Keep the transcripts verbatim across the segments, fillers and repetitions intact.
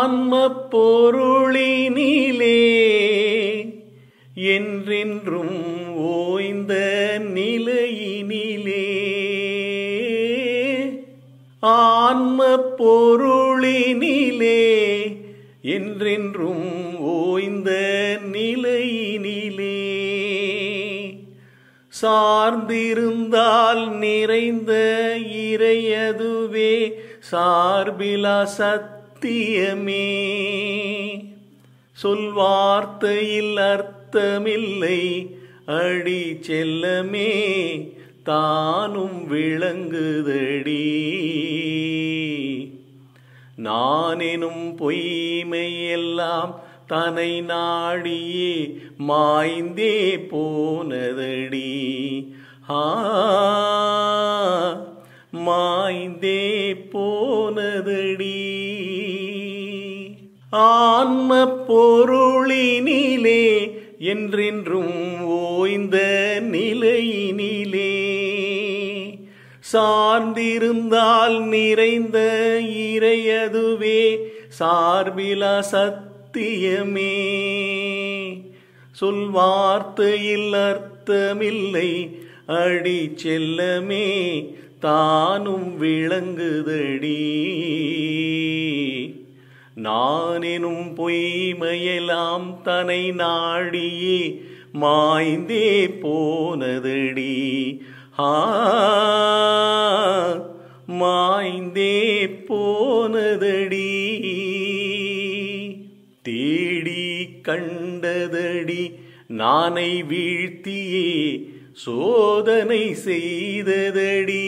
ஆன்ம பொருளினிலே என்றென்றும் ஓய்ந்த நிலையினிலே ஆன்ம பொருளினிலே என்றென்றும் ஓய்ந்த நிலையினிலே சார்ந்திருந்தால் நிறைந்த இறையதுவே சார்பிலா சத்தியமே சொல்வார்த்தையில் அர்த்தமில்லை அடி செல்லமே தானும் விளங்குதடி நானெனும் பொய்மையெல்லாம் தனை நாடியே மாய்ந்தே போனதடி ஆ மாய்ந்தே போனதடி ஆன்ம பொருளினிலே என்றென்றும் ஓய்ந்த நிலையினிலே சார்ந்திருந்தால் நிறைந்த இறையதுவே சார்பிலா சத்தியமே சொல்வார்த்தையில் அர்த்தமில்லை அடி செல்லமே தானும் விளங்குதடி நானெனும் பொய்மையெல்லாம் தனை நாடியே மாய்ந்தே போனதடி ஆ மாய்ந்தே போனதடி தேடி கண்டதடி நானை வீழ்த்தியே சோதனை செய்ததடி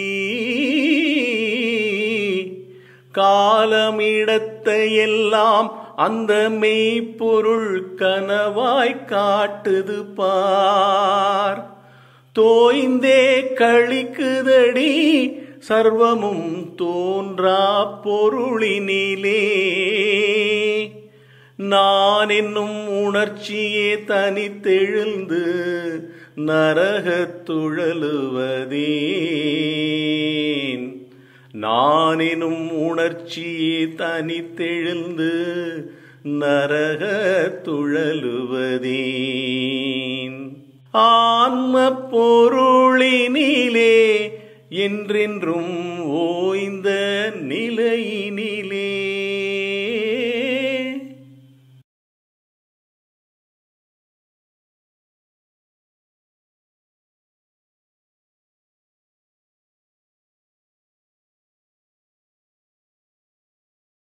காலமிடத்தை எல்லாம் அந்த மெய்ப்பொருள் கனவாய் காட்டுது பார் தோய்ந்தே கழிக்குதடி சர்வமும் தோன்றா பொருளினிலே நான் என்னும் உணர்ச்சியே தனித்தெழுந்து நரகத்துழலுவதேன் நான் எனும் உணர்ச்சியே தனித்தெழுந்து நரகத்துழலுவதேன் ஆன்ம பொருளினிலே என்றென்றும் ஓய்ந்த நிலையினிலே